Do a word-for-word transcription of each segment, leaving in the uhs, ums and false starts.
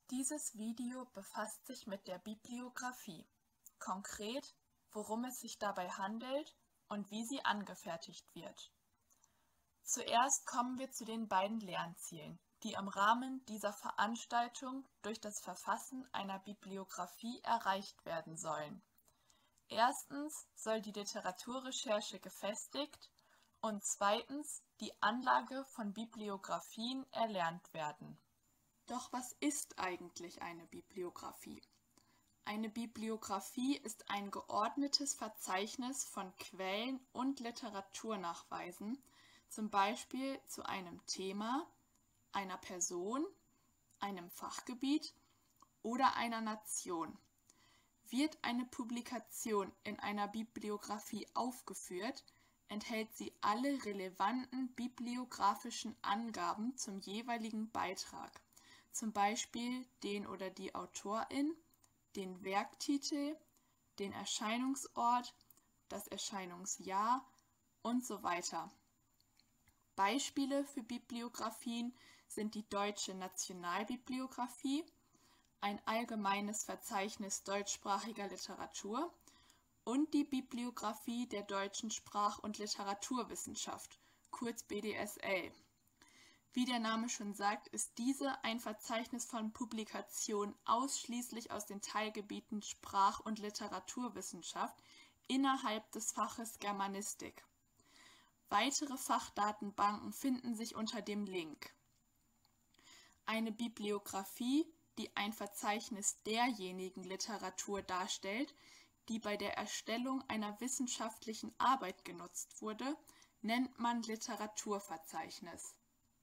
Dieses Video befasst sich mit der Bibliographie, konkret, worum es sich dabei handelt und wie sie angefertigt wird. Zuerst kommen wir zu den beiden Lernzielen, die im Rahmen dieser Veranstaltung durch das Verfassen einer Bibliographie erreicht werden sollen. Erstens soll die Literaturrecherche gefestigt und zweitens die Anlage von Bibliographien erlernt werden. Doch was ist eigentlich eine Bibliographie? Eine Bibliographie ist ein geordnetes Verzeichnis von Quellen und Literaturnachweisen, zum Beispiel zu einem Thema, einer Person, einem Fachgebiet oder einer Nation. Wird eine Publikation in einer Bibliographie aufgeführt, enthält sie alle relevanten bibliografischen Angaben zum jeweiligen Beitrag, zum Beispiel den oder die Autorin, den Werktitel, den Erscheinungsort, das Erscheinungsjahr und so weiter. Beispiele für Bibliographien sind die Deutsche Nationalbibliographie, ein allgemeines Verzeichnis deutschsprachiger Literatur, und die Bibliographie der Deutschen Sprach- und Literaturwissenschaft, kurz B D S L. Wie der Name schon sagt, ist diese ein Verzeichnis von Publikationen ausschließlich aus den Teilgebieten Sprach- und Literaturwissenschaft innerhalb des Faches Germanistik. Weitere Fachdatenbanken finden sich unter dem Link. Eine Bibliographie, die ein Verzeichnis derjenigen Literatur darstellt, die bei der Erstellung einer wissenschaftlichen Arbeit genutzt wurde, nennt man Literaturverzeichnis.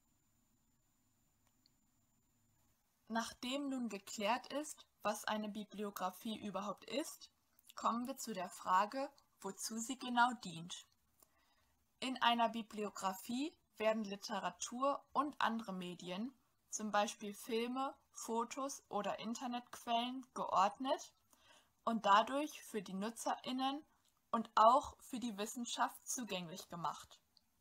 Nachdem nun geklärt ist, was eine Bibliographie überhaupt ist, kommen wir zu der Frage, wozu sie genau dient. In einer Bibliographie werden Literatur und andere Medien, zum Beispiel Filme, Fotos oder Internetquellen, geordnet und dadurch für die NutzerInnen und auch für die Wissenschaft zugänglich gemacht.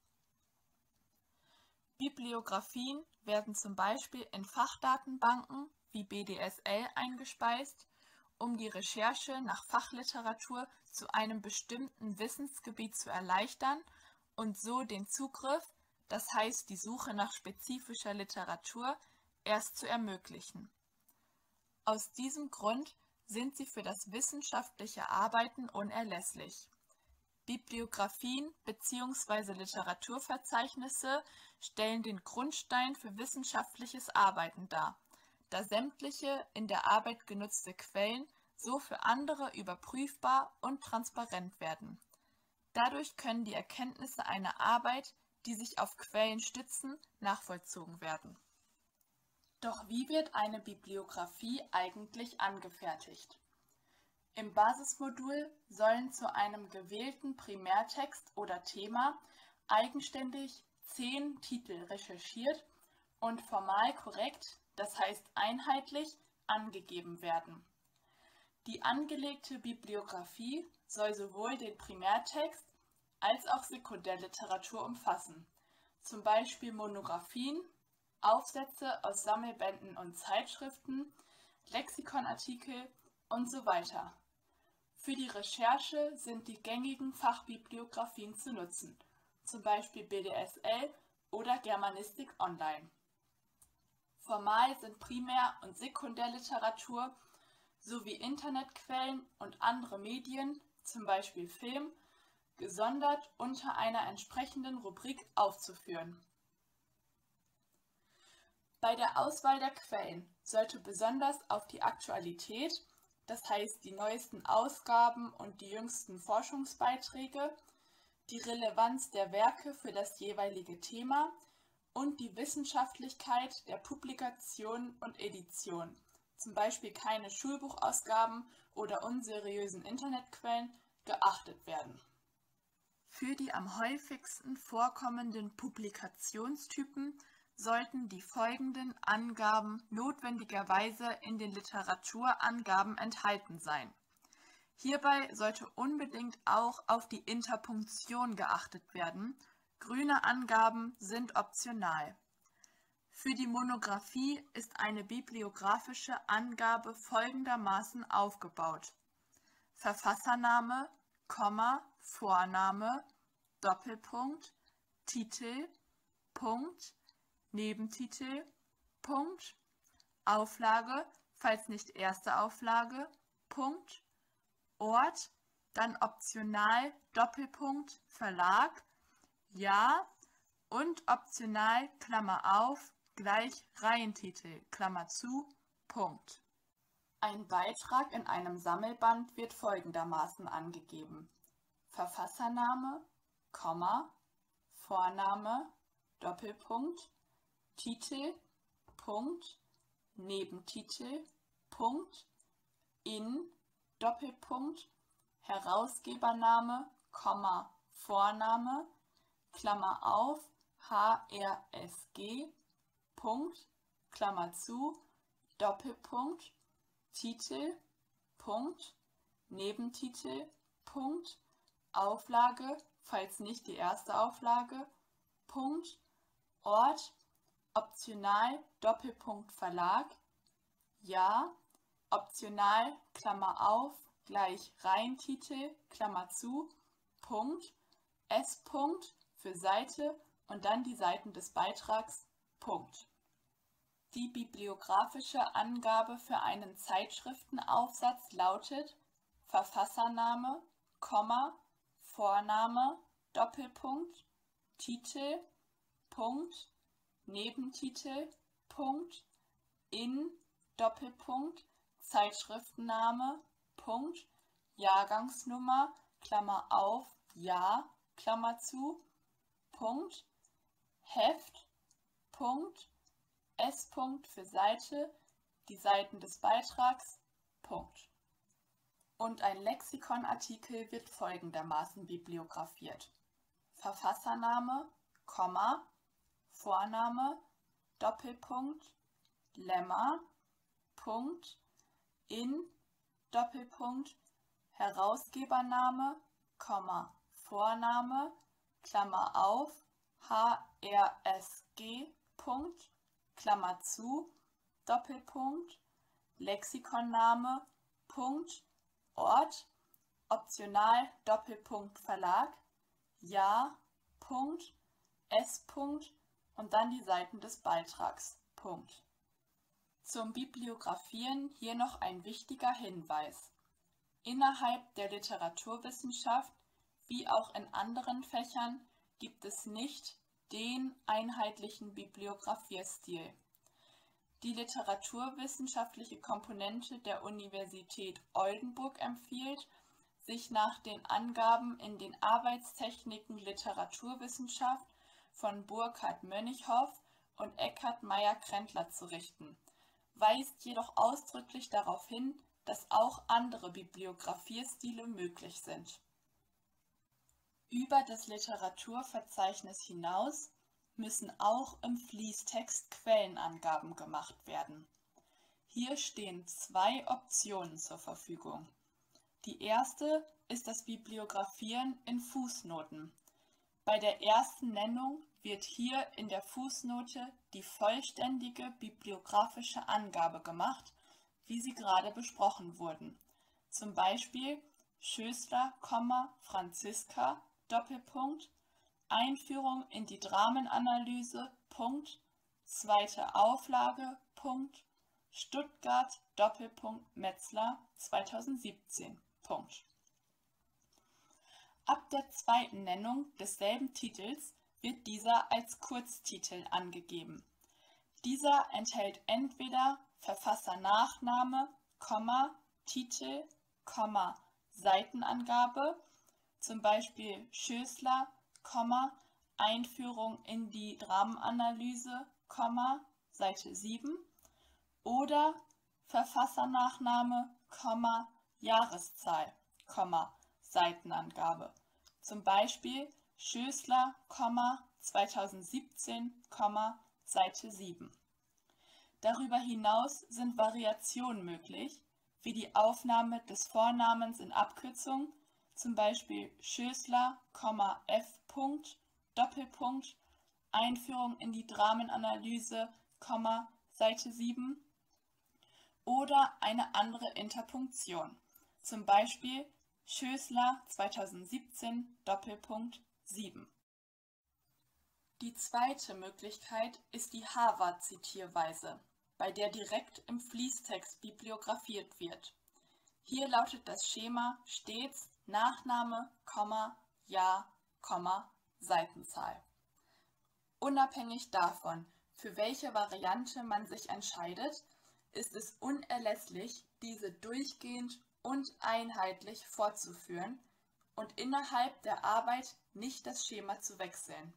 Bibliographien werden zum Beispiel in Fachdatenbanken wie B D S L eingespeist, um die Recherche nach Fachliteratur zu einem bestimmten Wissensgebiet zu erleichtern und so den Zugriff, das heißt die Suche nach spezifischer Literatur, erst zu ermöglichen. Aus diesem Grund sind sie für das wissenschaftliche Arbeiten unerlässlich. Bibliographien bzw. Literaturverzeichnisse stellen den Grundstein für wissenschaftliches Arbeiten dar, da sämtliche in der Arbeit genutzte Quellen so für andere überprüfbar und transparent werden. Dadurch können die Erkenntnisse einer Arbeit, die sich auf Quellen stützen, nachvollzogen werden. Doch wie wird eine Bibliographie eigentlich angefertigt? Im Basismodul sollen zu einem gewählten Primärtext oder Thema eigenständig zehn Titel recherchiert und formal korrekt, das heißt einheitlich, angegeben werden. Die angelegte Bibliographie soll sowohl den Primärtext als auch Sekundärliteratur umfassen, zum Beispiel Monographien, Aufsätze aus Sammelbänden und Zeitschriften, Lexikonartikel und so weiter. Für die Recherche sind die gängigen Fachbibliographien zu nutzen, zum Beispiel B D S L oder Germanistik Online. Formal sind Primär- und Sekundärliteratur sowie Internetquellen und andere Medien, zum Beispiel Film, gesondert unter einer entsprechenden Rubrik aufzuführen. Bei der Auswahl der Quellen sollte besonders auf die Aktualität, das heißt die neuesten Ausgaben und die jüngsten Forschungsbeiträge, die Relevanz der Werke für das jeweilige Thema und die Wissenschaftlichkeit der Publikation und Edition, zum Beispiel keine Schulbuchausgaben oder unseriösen Internetquellen, geachtet werden. Für die am häufigsten vorkommenden Publikationstypen sollten die folgenden Angaben notwendigerweise in den Literaturangaben enthalten sein. Hierbei sollte unbedingt auch auf die Interpunktion geachtet werden. Grüne Angaben sind optional. Für die Monographie ist eine bibliographische Angabe folgendermaßen aufgebaut: Verfassername, Komma, Vorname, Doppelpunkt, Titel, Punkt, Nebentitel, Punkt, Auflage, falls nicht erste Auflage, Punkt, Ort, dann optional Doppelpunkt, Verlag, Jahr und optional Klammer auf, gleich Reihentitel, Klammer zu, Punkt. Ein Beitrag in einem Sammelband wird folgendermaßen angegeben: Verfassername, Komma, Vorname, Doppelpunkt, Titel, Punkt, Nebentitel, Punkt, in, Doppelpunkt, Herausgebername, Komma, Vorname, Klammer auf, H R S G, Punkt, Klammer zu, Doppelpunkt, Titel, Punkt, Nebentitel, Punkt, Auflage, falls nicht die erste Auflage, Punkt, Ort, optional, Doppelpunkt, Verlag, Jahr, optional, Klammer auf, gleich Reihentitel, Klammer zu, Punkt, S. Punkt für Seite und dann die Seiten des Beitrags, Punkt. Die bibliographische Angabe für einen Zeitschriftenaufsatz lautet: Verfassername, Komma, Vorname, Doppelpunkt, Titel, Punkt, Nebentitel, Punkt, in, Doppelpunkt, Zeitschriftenname, Punkt, Jahrgangsnummer, Klammer auf, Jahr, Klammer zu, Punkt, Heft, Punkt, S. Punkt für Seite, die Seiten des Beitrags, Punkt. Und ein Lexikonartikel wird folgendermaßen bibliografiert: Verfassername, Komma, Vorname, Doppelpunkt, Lemma, Punkt, in, Doppelpunkt, Herausgebername, Komma, Vorname, Klammer auf, H R S G, Punkt, Klammer zu, Doppelpunkt, Lexikonname, Punkt, Ort, optional, Doppelpunkt, Verlag, Jahr, Punkt, S. Punkt und dann die Seiten des Beitrags, Punkt. Zum Bibliografieren hier noch ein wichtiger Hinweis: Innerhalb der Literaturwissenschaft, wie auch in anderen Fächern, gibt es nicht den einheitlichen Bibliografierstil. Die literaturwissenschaftliche Komponente der Universität Oldenburg empfiehlt, sich nach den Angaben in den Arbeitstechniken Literaturwissenschaft von Burkhard Mönnighoff und Eckhard Meyer-Krentler zu richten, weist jedoch ausdrücklich darauf hin, dass auch andere Bibliografierstile möglich sind. Über das Literaturverzeichnis hinaus müssen auch im Fließtext Quellenangaben gemacht werden. Hier stehen zwei Optionen zur Verfügung. Die erste ist das Bibliografieren in Fußnoten. Bei der ersten Nennung wird hier in der Fußnote die vollständige bibliografische Angabe gemacht, wie sie gerade besprochen wurden. Zum Beispiel Schößler, Franziska, Doppelpunkt, Einführung in die Dramenanalyse, Punkt, zweite Auflage, Punkt, Stuttgart, Doppelpunkt, Metzler, zweitausendsiebzehn, Punkt. Ab der zweiten Nennung desselben Titels wird dieser als Kurztitel angegeben. Dieser enthält entweder Verfassernachname, Komma, Titel, Komma, Seitenangabe, zum Beispiel Schößler, Komma, Einführung in die Dramenanalyse, Komma, Seite sieben, oder Verfassernachname, Komma, Jahreszahl, Komma, Seitenangabe, zum Beispiel Schößler, Komma, zweitausendsiebzehn, Komma, Seite sieben. Darüber hinaus sind Variationen möglich, wie die Aufnahme des Vornamens in Abkürzung, zum Beispiel Schößler, F. Doppelpunkt, Einführung in die Dramenanalyse, Seite sieben oder eine andere Interpunktion, zum Beispiel Schößler zweitausendsiebzehn Doppelpunkt sieben. Die zweite Möglichkeit ist die Harvard-Zitierweise, bei der direkt im Fließtext bibliografiert wird. Hier lautet das Schema stets Nachname, Jahr, Seitenzahl. Unabhängig davon, für welche Variante man sich entscheidet, ist es unerlässlich, diese durchgehend und einheitlich fortzuführen und innerhalb der Arbeit nicht das Schema zu wechseln.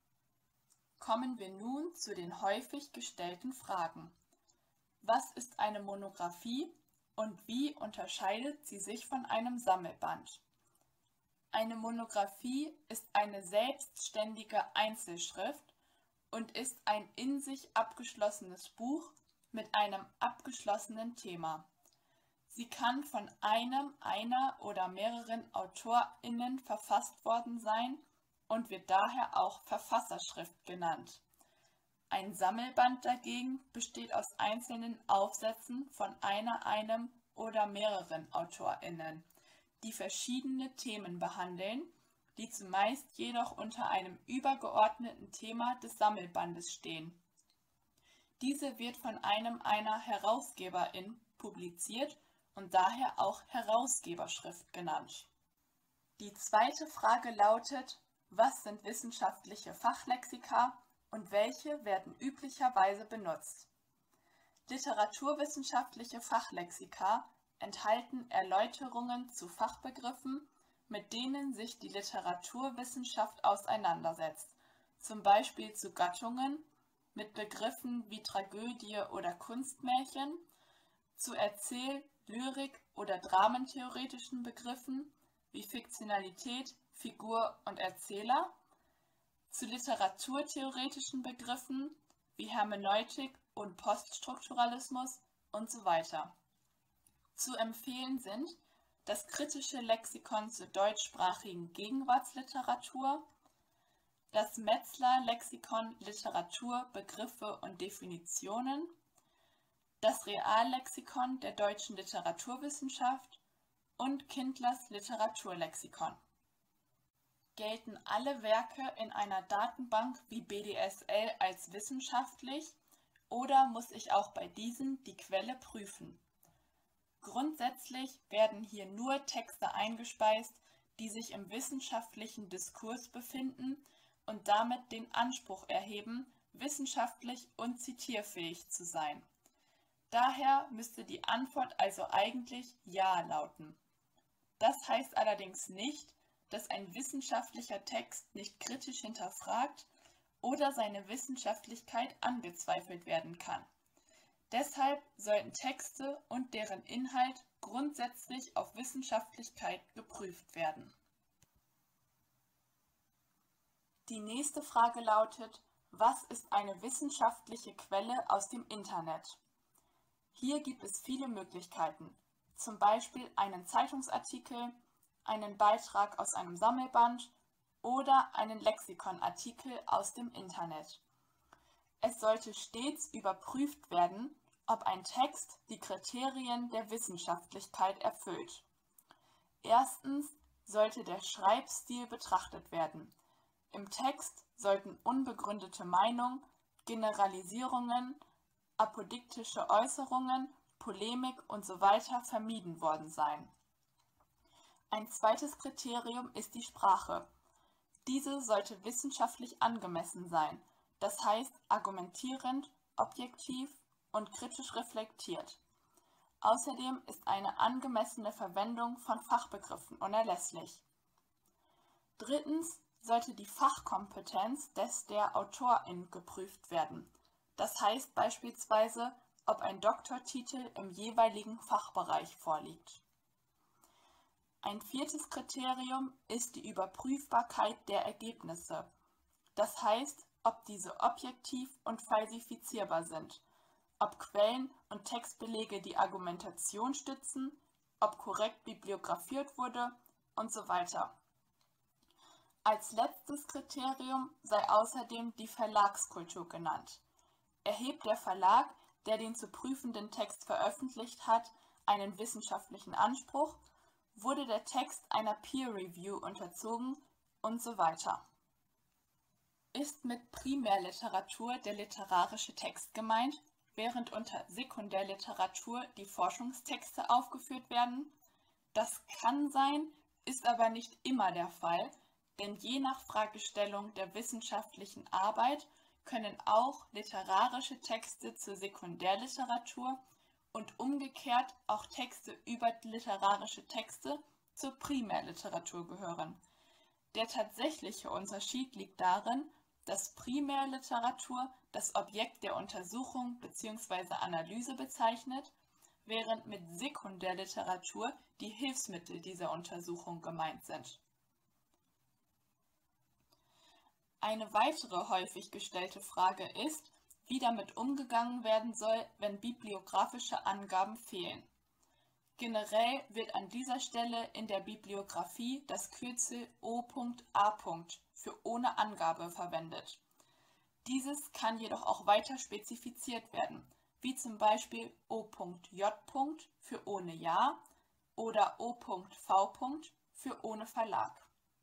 Kommen wir nun zu den häufig gestellten Fragen. Was ist eine Monographie und wie unterscheidet sie sich von einem Sammelband? Eine Monographie ist eine selbstständige Einzelschrift und ist ein in sich abgeschlossenes Buch mit einem abgeschlossenen Thema. Sie kann von einem, einer oder mehreren AutorInnen verfasst worden sein und wird daher auch Verfasserschrift genannt. Ein Sammelband dagegen besteht aus einzelnen Aufsätzen von einer, einem oder mehreren AutorInnen, die verschiedene Themen behandeln, die zumeist jedoch unter einem übergeordneten Thema des Sammelbandes stehen. Diese wird von einem einer Herausgeberin publiziert und daher auch Herausgeberschrift genannt. Die zweite Frage lautet: Was sind wissenschaftliche Fachlexika und welche werden üblicherweise benutzt? Literaturwissenschaftliche Fachlexika enthalten Erläuterungen zu Fachbegriffen, mit denen sich die Literaturwissenschaft auseinandersetzt, zum Beispiel zu Gattungen, mit Begriffen wie Tragödie oder Kunstmärchen, zu Erzähl-, Lyrik- oder dramentheoretischen Begriffen wie Fiktionalität, Figur und Erzähler, zu literaturtheoretischen Begriffen wie Hermeneutik und Poststrukturalismus und so weiter. Zu empfehlen sind das kritische Lexikon zur deutschsprachigen Gegenwartsliteratur, das Metzler-Lexikon Literatur, Begriffe und Definitionen, das Reallexikon der deutschen Literaturwissenschaft und Kindlers Literaturlexikon. Gelten alle Werke in einer Datenbank wie B D S L als wissenschaftlich oder muss ich auch bei diesen die Quelle prüfen? Grundsätzlich werden hier nur Texte eingespeist, die sich im wissenschaftlichen Diskurs befinden und damit den Anspruch erheben, wissenschaftlich und zitierfähig zu sein. Daher müsste die Antwort also eigentlich Ja lauten. Das heißt allerdings nicht, dass ein wissenschaftlicher Text nicht kritisch hinterfragt oder seine Wissenschaftlichkeit angezweifelt werden kann. Deshalb sollten Texte und deren Inhalt grundsätzlich auf Wissenschaftlichkeit geprüft werden. Die nächste Frage lautet: Was ist eine wissenschaftliche Quelle aus dem Internet? Hier gibt es viele Möglichkeiten, zum Beispiel einen Zeitungsartikel, einen Beitrag aus einem Sammelband oder einen Lexikonartikel aus dem Internet. Es sollte stets überprüft werden, ob ein Text die Kriterien der Wissenschaftlichkeit erfüllt. Erstens sollte der Schreibstil betrachtet werden. Im Text sollten unbegründete Meinungen, Generalisierungen, apodiktische Äußerungen, Polemik und so weiter vermieden worden sein. Ein zweites Kriterium ist die Sprache. Diese sollte wissenschaftlich angemessen sein, das heißt argumentierend, objektiv und kritisch reflektiert. Außerdem ist eine angemessene Verwendung von Fachbegriffen unerlässlich. Drittens sollte die Fachkompetenz des der Autorin geprüft werden. Das heißt beispielsweise, ob ein Doktortitel im jeweiligen Fachbereich vorliegt. Ein viertes Kriterium ist die Überprüfbarkeit der Ergebnisse. Das heißt, ob diese objektiv und falsifizierbar sind, ob Quellen und Textbelege die Argumentation stützen, ob korrekt bibliografiert wurde und so weiter. Als letztes Kriterium sei außerdem die Verlagskultur genannt. Erhebt der Verlag, der den zu prüfenden Text veröffentlicht hat, einen wissenschaftlichen Anspruch, wurde der Text einer Peer Review unterzogen und so weiter. Ist mit Primärliteratur der literarische Text gemeint, während unter Sekundärliteratur die Forschungstexte aufgeführt werden? Das kann sein, ist aber nicht immer der Fall, denn je nach Fragestellung der wissenschaftlichen Arbeit können auch literarische Texte zur Sekundärliteratur und umgekehrt auch Texte über literarische Texte zur Primärliteratur gehören. Der tatsächliche Unterschied liegt darin, dass Primärliteratur das Objekt der Untersuchung bzw. Analyse bezeichnet, während mit Sekundärliteratur die Hilfsmittel dieser Untersuchung gemeint sind. Eine weitere häufig gestellte Frage ist, wie damit umgegangen werden soll, wenn bibliografische Angaben fehlen. Generell wird an dieser Stelle in der Bibliografie das Kürzel O A für ohne Angabe verwendet. Dieses kann jedoch auch weiter spezifiziert werden, wie zum Beispiel O J für ohne Jahr oder O V für ohne Verlag.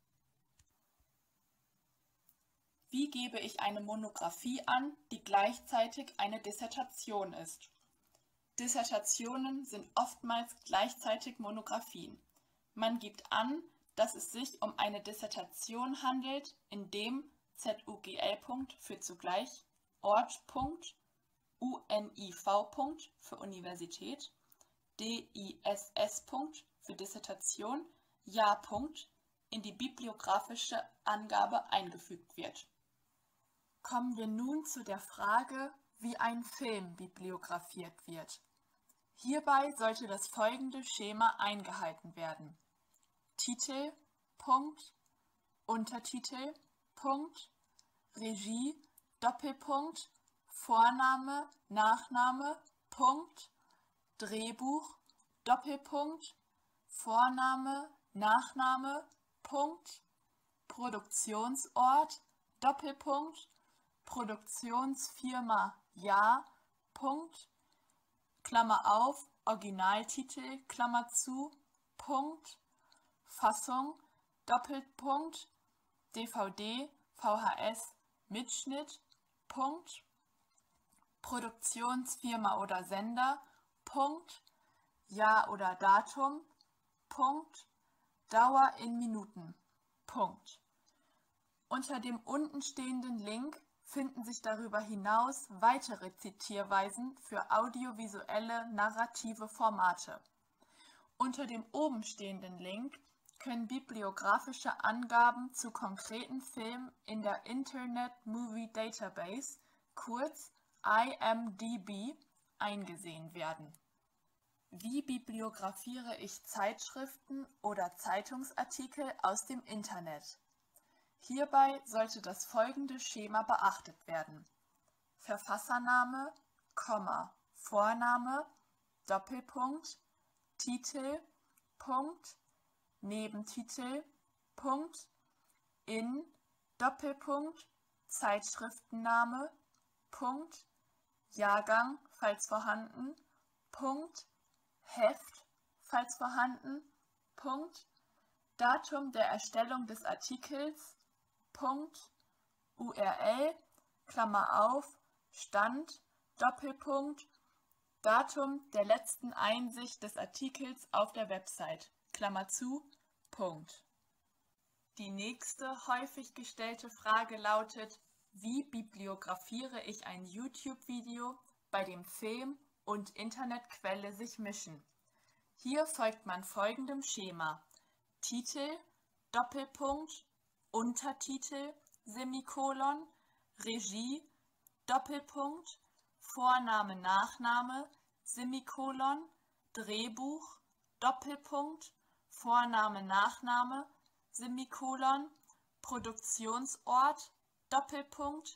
Wie gebe ich eine Monographie an, die gleichzeitig eine Dissertation ist? Dissertationen sind oftmals gleichzeitig Monographien. Man gibt an, dass es sich um eine Dissertation handelt, indem Z U G L für zugleich, Ort, U N I V für Universität, D I S S für Dissertation, Jahr in die bibliografische Angabe eingefügt wird. Kommen wir nun zu der Frage, wie ein Film bibliografiert wird. Hierbei sollte das folgende Schema eingehalten werden: Titel, Punkt, Untertitel, Punkt, Regie, Doppelpunkt, Vorname, Nachname, Punkt, Drehbuch, Doppelpunkt, Vorname, Nachname, Punkt, Produktionsort, Doppelpunkt, Produktionsfirma, Jahr, Punkt, Klammer auf, Originaltitel, Klammer zu, Punkt, Fassung, Doppelpunkt, D V D, V H S, Mitschnitt, Punkt, Produktionsfirma oder Sender, Punkt, Jahr oder Datum, Punkt, Dauer in Minuten, Punkt. Unter dem untenstehenden Link finden sich darüber hinaus weitere Zitierweisen für audiovisuelle narrative Formate. Unter dem obenstehenden Link können bibliografische Angaben zu konkreten Filmen in der Internet Movie Database, kurz I M D B, eingesehen werden. Wie bibliografiere ich Zeitschriften oder Zeitungsartikel aus dem Internet? Hierbei sollte das folgende Schema beachtet werden: Verfassername, Komma, Vorname, Doppelpunkt, Titel, Punkt, Nebentitel, Punkt, in, Doppelpunkt, Zeitschriftenname, Punkt, Jahrgang, falls vorhanden, Punkt, Heft, falls vorhanden, Punkt, Datum der Erstellung des Artikels, Punkt, U R L, Klammer auf, Stand, Doppelpunkt, Datum der letzten Einsicht des Artikels auf der Website, Klammer zu, Punkt. Die nächste häufig gestellte Frage lautet: Wie bibliografiere ich ein YouTube-Video, bei dem Film und Internetquelle sich mischen? Hier folgt man folgendem Schema: Titel, Doppelpunkt, Untertitel, Semikolon, Regie, Doppelpunkt, Vorname, Nachname, Semikolon, Drehbuch, Doppelpunkt, Vorname, Nachname, Semikolon, Produktionsort, Doppelpunkt,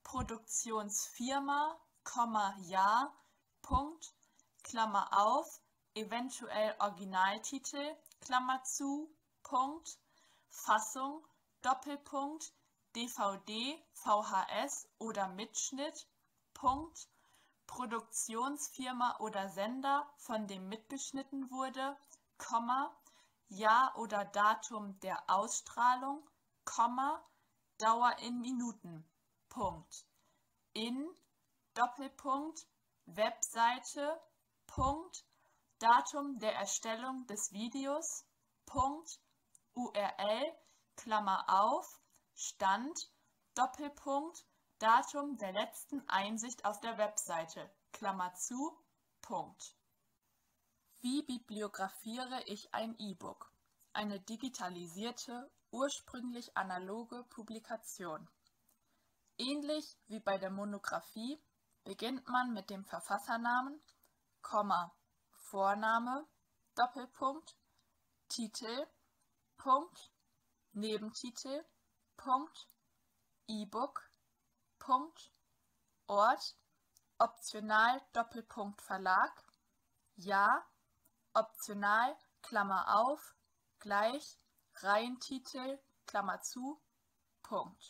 Produktionsfirma, Komma, Jahr, Punkt, Klammer auf, eventuell Originaltitel, Klammer zu, Punkt, Fassung, Doppelpunkt, D V D, V H S oder Mitschnitt, Punkt, Produktionsfirma oder Sender, von dem mitgeschnitten wurde, Komma, Jahr oder Datum der Ausstrahlung, Komma, Dauer in Minuten, Punkt, in, Doppelpunkt, Webseite, Punkt, Datum der Erstellung des Videos, Punkt, U R L, Klammer auf, Stand, Doppelpunkt, Datum der letzten Einsicht auf der Webseite, Klammer zu, Punkt. Wie bibliografiere ich ein E-Book? Eine digitalisierte, ursprünglich analoge Publikation. Ähnlich wie bei der Monographie beginnt man mit dem Verfassernamen, Komma, Vorname, Doppelpunkt, Titel, Punkt, Nebentitel, Punkt, E-Book, Punkt, Ort, optional, Doppelpunkt, Verlag, Jahr, optional, Klammer auf, gleich, Reihentitel, Klammer zu, Punkt.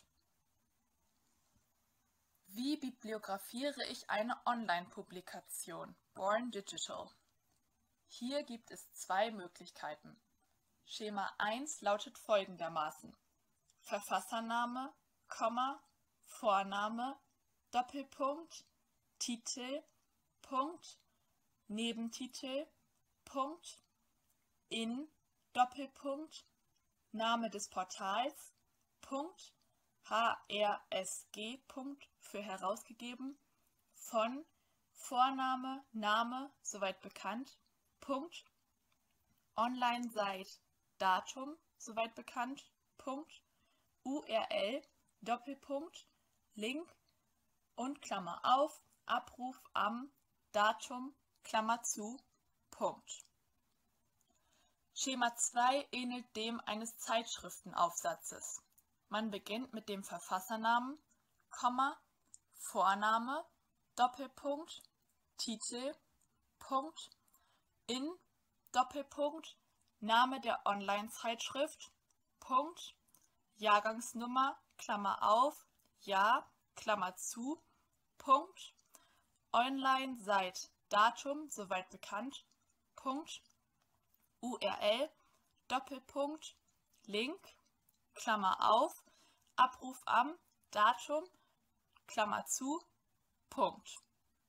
Wie bibliografiere ich eine Online-Publikation, Born Digital? Hier gibt es zwei Möglichkeiten. Schema eins lautet folgendermaßen: Verfassername, Komma, Vorname, Doppelpunkt, Titel, Punkt, Nebentitel, Punkt, in, Doppelpunkt, Name des Portals, Punkt, H R S G, Punkt, für herausgegeben, von, Vorname, Name, soweit bekannt, Punkt, Online-Site, Datum, soweit bekannt, Punkt, U R L, Doppelpunkt, Link und Klammer auf, Abruf am Datum, Klammer zu, Punkt. Schema zwei ähnelt dem eines Zeitschriftenaufsatzes. Man beginnt mit dem Verfassernamen, Komma, Vorname, Doppelpunkt, Titel, Punkt, in, Doppelpunkt, Name der Online-Zeitschrift, Punkt, Jahrgangsnummer, Klammer auf, Jahr, Klammer zu, Punkt, Online seit Datum, soweit bekannt, Punkt, U R L, Doppelpunkt, Link, Klammer auf, Abruf am Datum, Klammer zu, Punkt.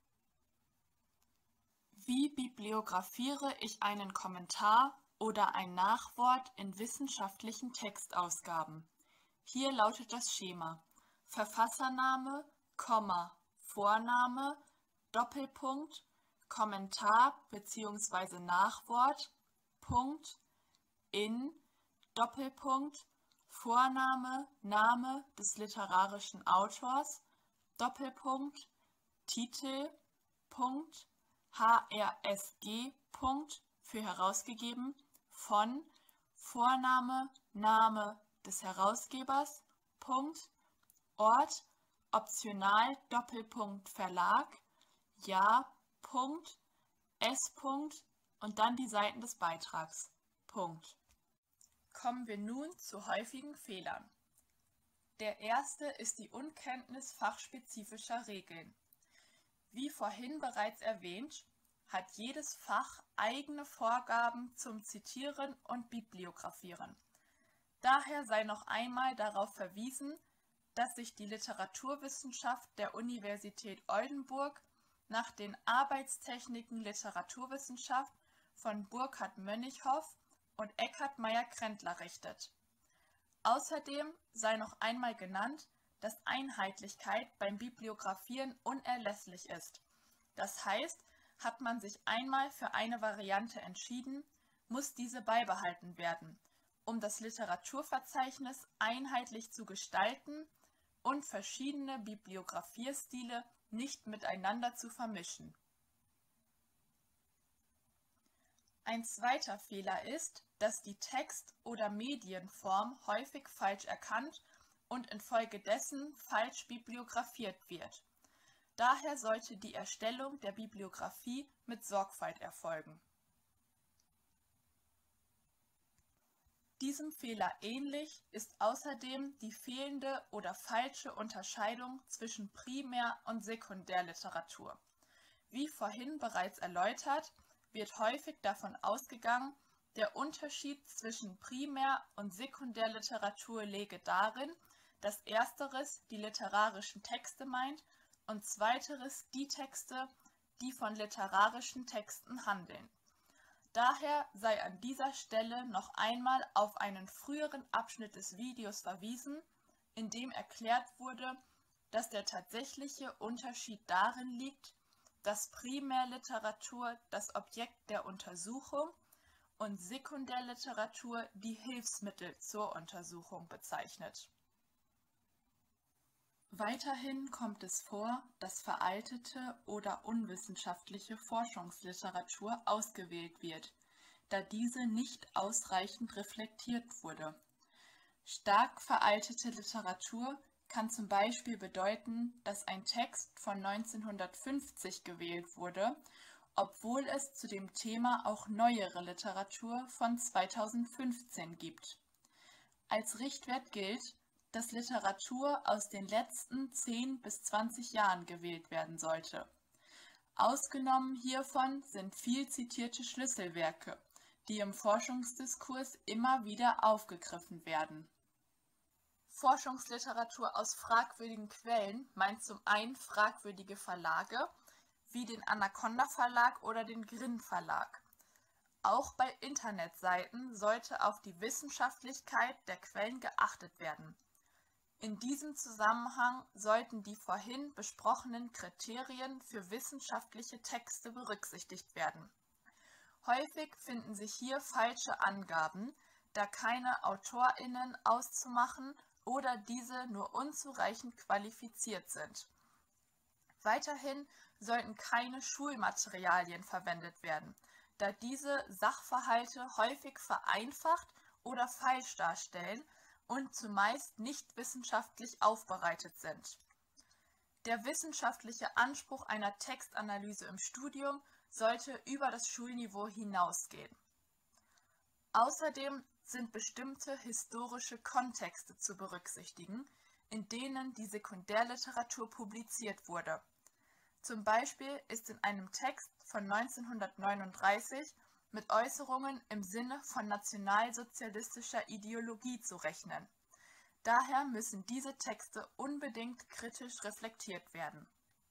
Wie bibliografiere ich einen Kommentar oder ein Nachwort in wissenschaftlichen Textausgaben? Hier lautet das Schema: Verfassername, Komma, Vorname, Doppelpunkt, Kommentar bzw. Nachwort, Punkt, in, Doppelpunkt, Vorname, Name des literarischen Autors, Doppelpunkt, Titel, Punkt, H R S G, Punkt, für herausgegeben, von, Vorname, Name des Herausgebers, Punkt, Ort, optional, Doppelpunkt, Verlag, Jahr, Punkt, S. Punkt und dann die Seiten des Beitrags, Punkt. Kommen wir nun zu häufigen Fehlern. Der erste ist die Unkenntnis fachspezifischer Regeln. Wie vorhin bereits erwähnt, hat jedes Fach eigene Vorgaben zum Zitieren und Bibliografieren. Daher sei noch einmal darauf verwiesen, dass sich die Literaturwissenschaft der Universität Oldenburg nach den Arbeitstechniken Literaturwissenschaft von Burkhard Mönnighoff und Eckhard Meyer-Krentler richtet. Außerdem sei noch einmal genannt, dass Einheitlichkeit beim Bibliografieren unerlässlich ist. Das heißt, hat man sich einmal für eine Variante entschieden, muss diese beibehalten werden, um das Literaturverzeichnis einheitlich zu gestalten und verschiedene Bibliografierstile nicht miteinander zu vermischen. Ein zweiter Fehler ist, dass die Text- oder Medienform häufig falsch erkannt und infolgedessen falsch bibliografiert wird. Daher sollte die Erstellung der Bibliografie mit Sorgfalt erfolgen. Diesem Fehler ähnlich ist außerdem die fehlende oder falsche Unterscheidung zwischen Primär- und Sekundärliteratur. Wie vorhin bereits erläutert, wird häufig davon ausgegangen, der Unterschied zwischen Primär- und Sekundärliteratur läge darin, dass ersteres die literarischen Texte meint und zweiteres die Texte, die von literarischen Texten handeln. Daher sei an dieser Stelle noch einmal auf einen früheren Abschnitt des Videos verwiesen, in dem erklärt wurde, dass der tatsächliche Unterschied darin liegt, dass Primärliteratur das Objekt der Untersuchung und Sekundärliteratur die Hilfsmittel zur Untersuchung bezeichnet. Weiterhin kommt es vor, dass veraltete oder unwissenschaftliche Forschungsliteratur ausgewählt wird, da diese nicht ausreichend reflektiert wurde. Stark veraltete Literatur kann zum Beispiel bedeuten, dass ein Text von neunzehnhundertfünfzig gewählt wurde, obwohl es zu dem Thema auch neuere Literatur von zweitausendfünfzehn gibt. Als Richtwert gilt, dass Literatur aus den letzten zehn bis zwanzig Jahren gewählt werden sollte. Ausgenommen hiervon sind viel zitierte Schlüsselwerke, die im Forschungsdiskurs immer wieder aufgegriffen werden. Forschungsliteratur aus fragwürdigen Quellen meint zum einen fragwürdige Verlage, wie den Anaconda Verlag oder den Grimm Verlag. Auch bei Internetseiten sollte auf die Wissenschaftlichkeit der Quellen geachtet werden. In diesem Zusammenhang sollten die vorhin besprochenen Kriterien für wissenschaftliche Texte berücksichtigt werden. Häufig finden sich hier falsche Angaben, da keine AutorInnen auszumachen oder diese nur unzureichend qualifiziert sind. Weiterhin sollten keine Schulmaterialien verwendet werden, da diese Sachverhalte häufig vereinfacht oder falsch darstellen und zumeist nicht wissenschaftlich aufbereitet sind. Der wissenschaftliche Anspruch einer Textanalyse im Studium sollte über das Schulniveau hinausgehen. Außerdem sind bestimmte historische Kontexte zu berücksichtigen, in denen die Sekundärliteratur publiziert wurde. Zum Beispiel ist in einem Text von neunzehnhundertneununddreißig mit Äußerungen im Sinne von nationalsozialistischer Ideologie zu rechnen. Daher müssen diese Texte unbedingt kritisch reflektiert werden.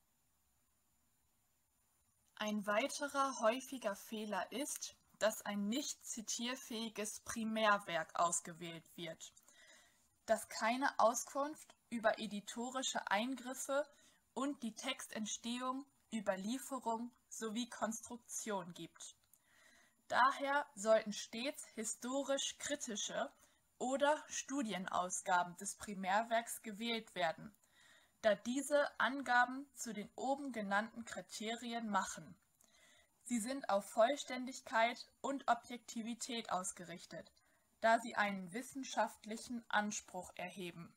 Ein weiterer häufiger Fehler ist, dass ein nicht zitierfähiges Primärwerk ausgewählt wird, das keine Auskunft über editorische Eingriffe und die Textentstehung, Überlieferung sowie Konstruktion gibt. Daher sollten stets historisch kritische oder Studienausgaben des Primärwerks gewählt werden, da diese Angaben zu den oben genannten Kriterien machen. Sie sind auf Vollständigkeit und Objektivität ausgerichtet, da sie einen wissenschaftlichen Anspruch erheben.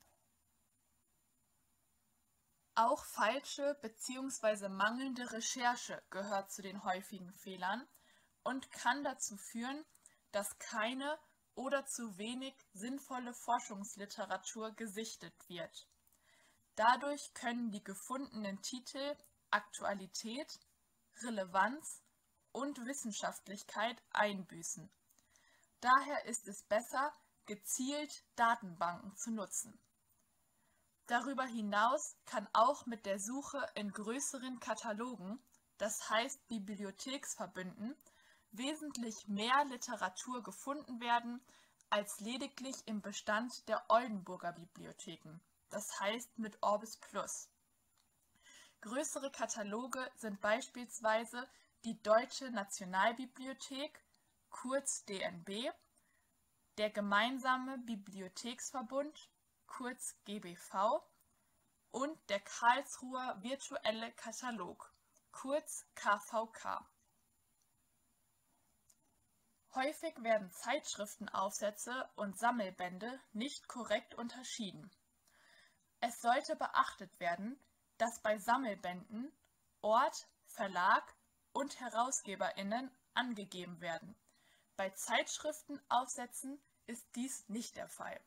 Auch falsche bzw. mangelnde Recherche gehört zu den häufigen Fehlern und kann dazu führen, dass keine oder zu wenig sinnvolle Forschungsliteratur gesichtet wird. Dadurch können die gefundenen Titel Aktualität, Relevanz und Wissenschaftlichkeit einbüßen. Daher ist es besser, gezielt Datenbanken zu nutzen. Darüber hinaus kann auch mit der Suche in größeren Katalogen, das heißt Bibliotheksverbünden, wesentlich mehr Literatur gefunden werden als lediglich im Bestand der Oldenburger Bibliotheken, das heißt mit Orbis Plus. Größere Kataloge sind beispielsweise die Deutsche Nationalbibliothek, kurz D N B, der Gemeinsame Bibliotheksverbund, kurz G B V, und der Karlsruher Virtuelle Katalog, kurz K V K. Häufig werden Zeitschriftenaufsätze und Sammelbände nicht korrekt unterschieden. Es sollte beachtet werden, dass bei Sammelbänden Ort, Verlag und HerausgeberInnen angegeben werden. Bei Zeitschriftenaufsätzen ist dies nicht der Fall.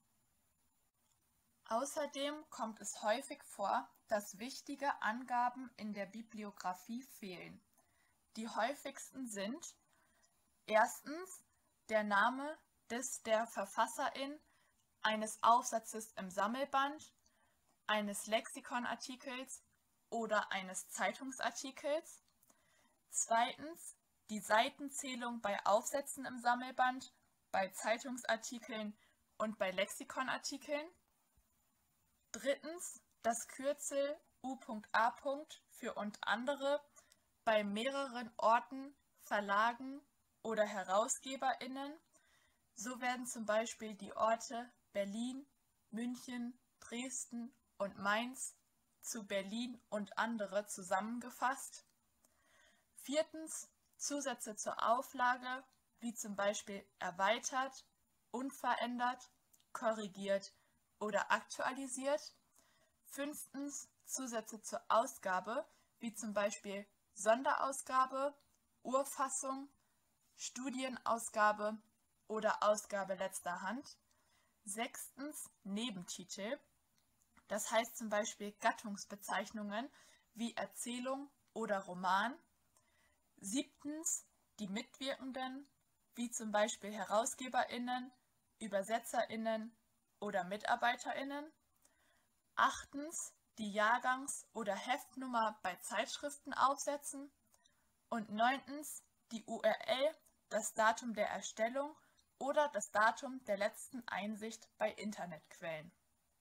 Außerdem kommt es häufig vor, dass wichtige Angaben in der Bibliographie fehlen. Die häufigsten sind erstens der Name des der Verfasserin eines Aufsatzes im Sammelband, eines Lexikonartikels oder eines Zeitungsartikels. Zweitens die Seitenzählung bei Aufsätzen im Sammelband, bei Zeitungsartikeln und bei Lexikonartikeln. Drittens das Kürzel U A für und andere bei mehreren Orten, Verlagen oder HerausgeberInnen. So werden zum Beispiel die Orte Berlin, München, Dresden und Mainz zu Berlin und andere zusammengefasst. Viertens Zusätze zur Auflage, wie zum Beispiel erweitert, unverändert, korrigiert oder aktualisiert. Fünftens Zusätze zur Ausgabe, wie zum Beispiel Sonderausgabe, Urfassung, Studienausgabe oder Ausgabe letzter Hand. Sechstens Nebentitel, das heißt zum Beispiel Gattungsbezeichnungen wie Erzählung oder Roman. Siebtens die Mitwirkenden, wie zum Beispiel HerausgeberInnen, ÜbersetzerInnen oder MitarbeiterInnen. Achtens die Jahrgangs- oder Heftnummer bei Zeitschriften aufsetzen. Und neuntens die U R L, das Datum der Erstellung oder das Datum der letzten Einsicht bei Internetquellen.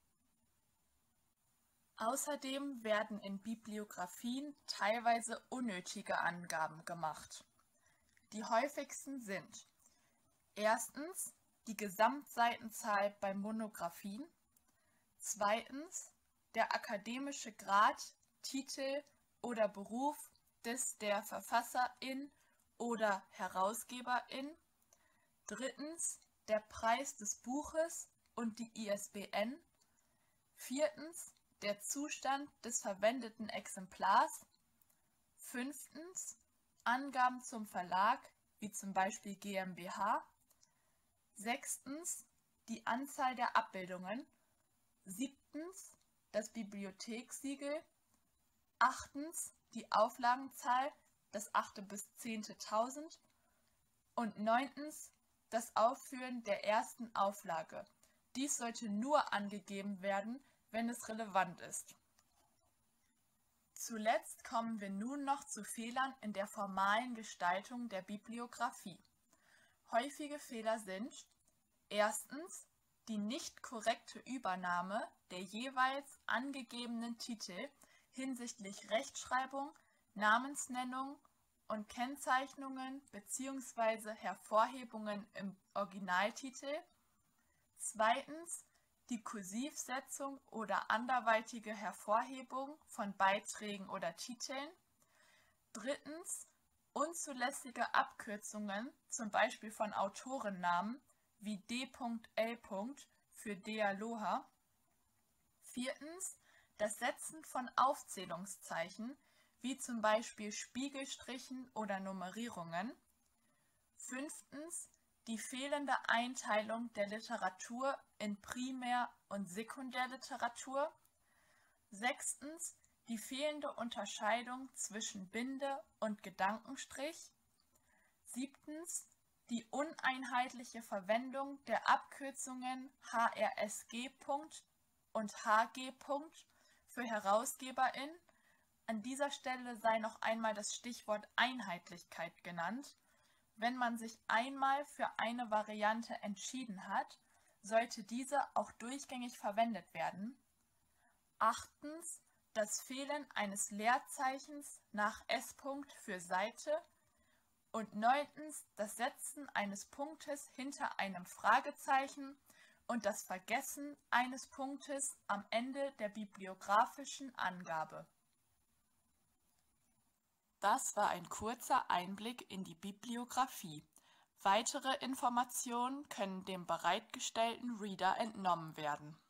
Außerdem werden in Bibliografien teilweise unnötige Angaben gemacht. Die häufigsten sind erstens die Gesamtseitenzahl bei Monographien, zweitens der akademische Grad, Titel oder Beruf des der Verfasserin oder Herausgeberin, drittens der Preis des Buches und die I S B N, viertens der Zustand des verwendeten Exemplars, fünftens Angaben zum Verlag, wie zum Beispiel GmbH, sechstens die Anzahl der Abbildungen, siebtens das Bibliothekssiegel, achtens die Auflagenzahl, das achte bis zehnte Tausend und neuntens das Aufführen der ersten Auflage. Dies sollte nur angegeben werden, wenn es relevant ist. Zuletzt kommen wir nun noch zu Fehlern in der formalen Gestaltung der Bibliographie. Häufige Fehler sind erstens die nicht korrekte Übernahme der jeweils angegebenen Titel hinsichtlich Rechtschreibung, Namensnennung und Kennzeichnungen bzw. Hervorhebungen im Originaltitel. Zweitens die Kursivsetzung oder anderweitige Hervorhebung von Beiträgen oder Titeln. Drittens unzulässige Abkürzungen, zum Beispiel von Autorennamen wie D L für Dealoha. Viertens das Setzen von Aufzählungszeichen, wie zum Beispiel Spiegelstrichen oder Nummerierungen. Fünftens die fehlende Einteilung der Literatur in Primär- und Sekundärliteratur. Sechstens die fehlende Unterscheidung zwischen Binde- und Gedankenstrich. Siebtens die uneinheitliche Verwendung der Abkürzungen H R S G. und H G. für HerausgeberInnen. An dieser Stelle sei noch einmal das Stichwort Einheitlichkeit genannt. Wenn man sich einmal für eine Variante entschieden hat, sollte diese auch durchgängig verwendet werden. Achtens das Fehlen eines Leerzeichens nach S. für Seite. Und neuntens das Setzen eines Punktes hinter einem Fragezeichen und das Vergessen eines Punktes am Ende der bibliografischen Angabe. Das war ein kurzer Einblick in die Bibliographie. Weitere Informationen können dem bereitgestellten Reader entnommen werden.